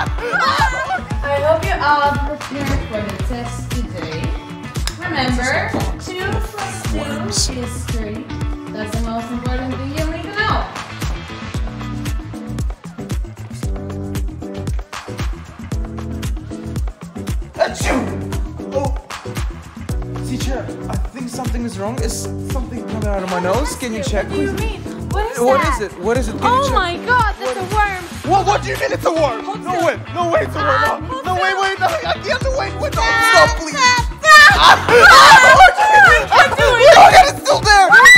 I hope you're all prepared for the test today. Remember, 2 plus 2 is 3. That's the most important thing you need to know. Achoo! Oh, teacher, I think something is wrong. Is something coming out of my nose? Can you check? What do you mean? What is What that? is it? What is it? Can you Oh check? my God, that's a worm. What do you mean it's a worm? No way, it's a worm. No, wait, no, I can't, no, wait, no, stop, please. Stop! Look at it, it's still there.